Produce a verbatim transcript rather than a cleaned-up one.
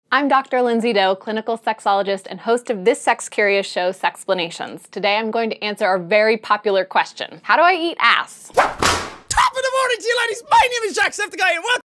I'm Doctor Lindsay Doe, clinical sexologist and host of this sex-curious show, Sexplanations. Today I'm going to answer a very popular question. How do I eat ass? Top of the morning to you ladies, my name is Jacksepticeye and welcome